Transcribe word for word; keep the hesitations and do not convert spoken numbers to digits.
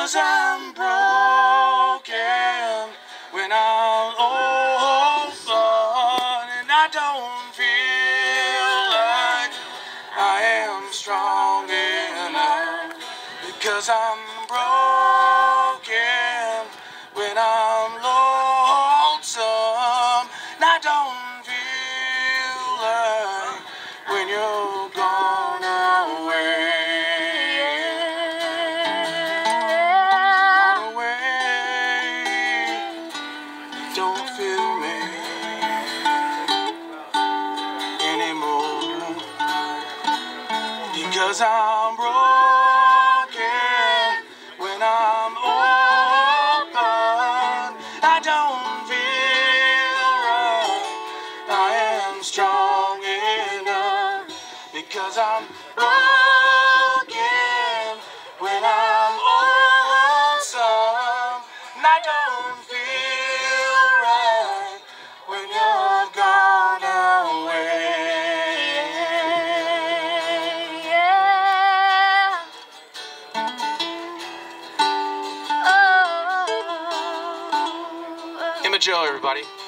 'cause I'm broken when I'm open, and I don't feel like I am strong enough, because I'm broken when I'm lonesome, and I don't feel like when you're gone away. Gone away, don't feel me anymore, because I'm broken when I'm open. I don't feel right, I am strong enough, because I'm broken when I'm lonesome, and I don't feel right when you're gone away. Yeah. Oh. Him and Joe, everybody.